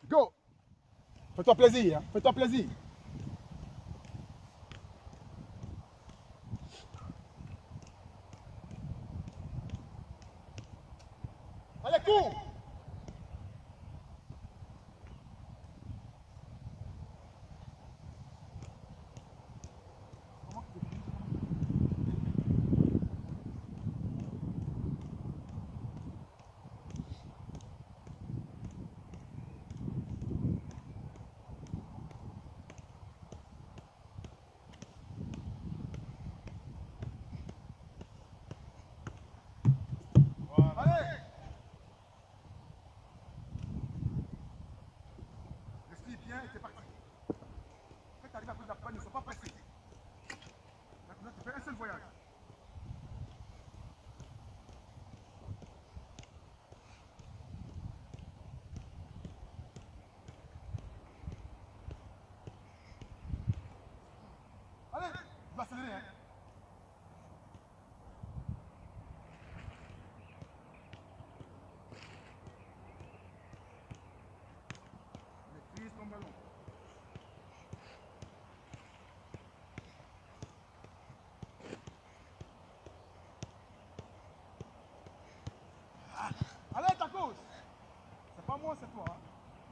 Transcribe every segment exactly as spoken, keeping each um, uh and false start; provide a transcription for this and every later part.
Go. Fais-toi plaisir, hein. Fais-toi plaisir. Allez, cours. Allez. Respire bien et c'est parti. Quand tu arrives à prendre la panne, ne sois pas pressé. Maintenant, tu fais un seul voyage. Allez, tu vas accélérer, hein. Maîtrise ton ballon. Allez, ta cause. C'est pas moi, c'est toi, hein.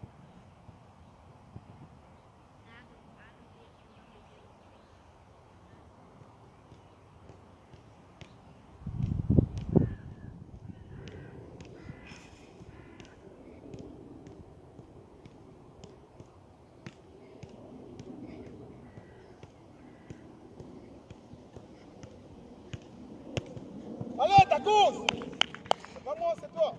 Allez, ta cause. C'est pas moi, c'est toi.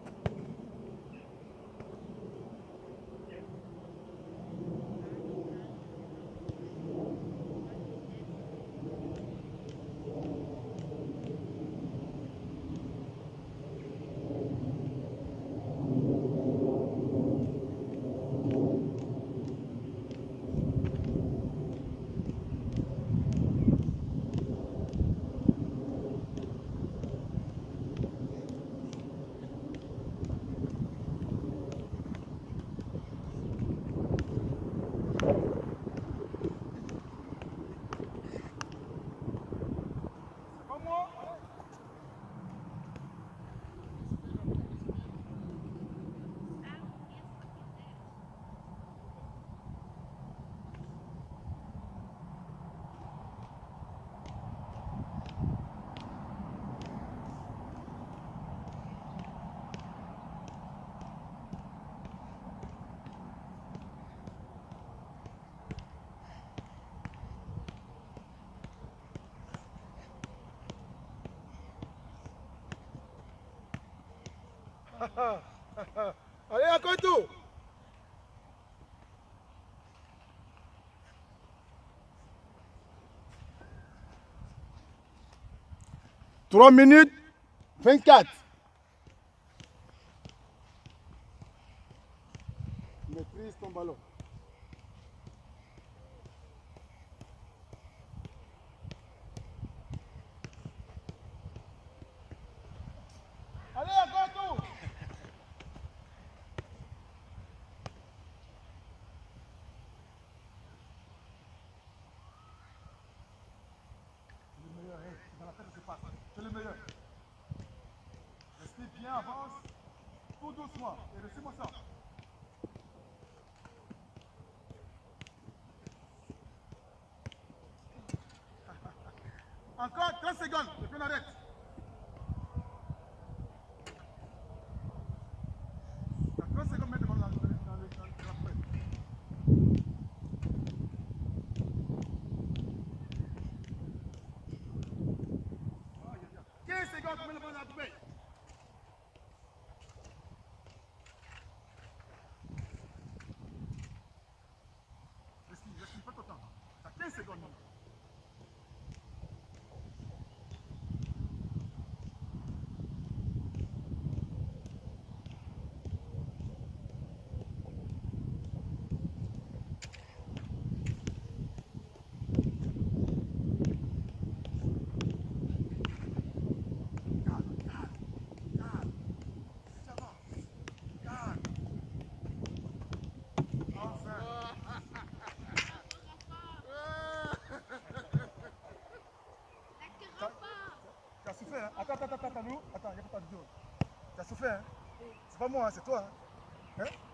C'est pas moi. Allez, encore un tour. Trois minutes vingt-quatre. Maîtrise ton ballon. Allez, encore un tour. C'est le meilleur, hein. Dans la tête, je passe. C'est le meilleur. Restez bien, avance. Tout doucement. Et laissez-moi ça. Encore trente secondes. Et puis on arrête. trente secondes, mettez-moi dans le dans le dans le quinze secondes, mets le ballon dans la poubelle. Respire, respire, pas ton temps. T'as quinze secondes maintenant. souffert, hein. Attends, attends, attends, attends, nous. Attends, il n'y a pas de vidéo. Tu as souffert, hein. C'est pas moi, hein, c'est toi, hein. Hein?